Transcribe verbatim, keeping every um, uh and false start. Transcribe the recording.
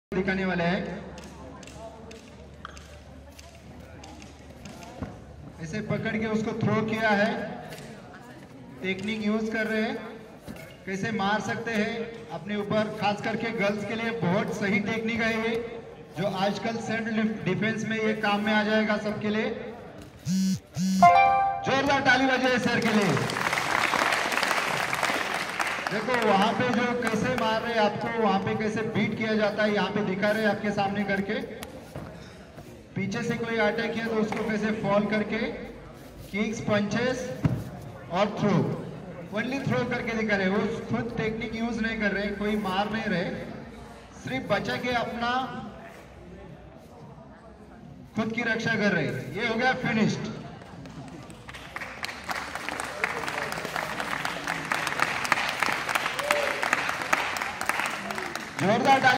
दिखाने वाले हैं। ऐसे पकड़ के उसको थ्रो किया है, टेक्निक यूज कर रहे हैं, कैसे मार सकते हैं अपने ऊपर। खास करके गर्ल्स के लिए बहुत सही टेक्निक है ये, जो आजकल सेल्फ डिफेंस में ये काम में आ जाएगा सबके लिए। जोरदार ताली बजाइए सर के लिए। देखो वहां पे जो कैसे मार रहे हैं आपको, वहां पे कैसे बीट किया जाता है, यहाँ पे दिखा रहे हैं आपके सामने करके। पीछे से कोई अटैक किया तो उसको कैसे फॉल करके किक्स, पंचेस और थ्रो, ओनली थ्रो करके दिखा रहे हैं। वो खुद टेक्निक यूज नहीं कर रहे, कोई मार नहीं रहे, सिर्फ बचा के अपना खुद की रक्षा कर रहे हैं। ये हो गया फिनिश्ड। जोरदार